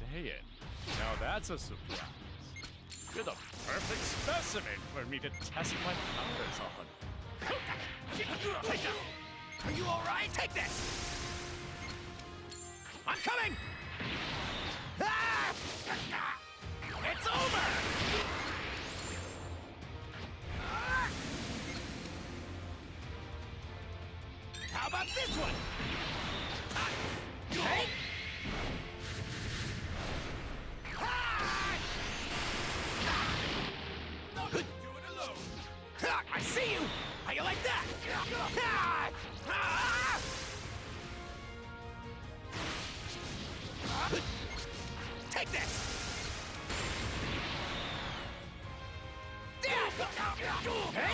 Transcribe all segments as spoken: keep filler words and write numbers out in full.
say it. Now that's a surprise. You're the perfect specimen for me to test my powers on. Are you all right? Take this! I'm coming! Ah! It's over! Ah! How about this one? Hey! Do it alone. I see you! How you like that? Take this! Hey!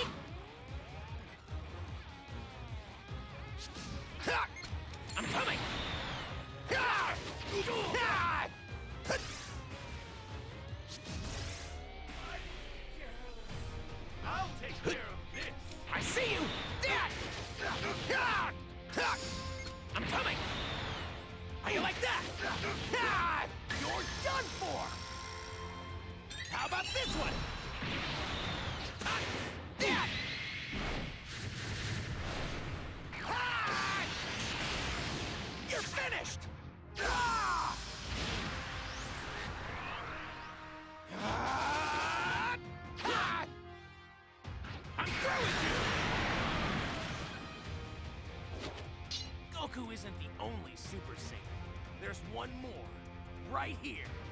I'm coming! I'll take care of this. I see you! I'm coming! How you like that? You're done for! How about this one? You're finished! I'm through with you! Goku isn't the only Super Saiyan. There's one more, right here.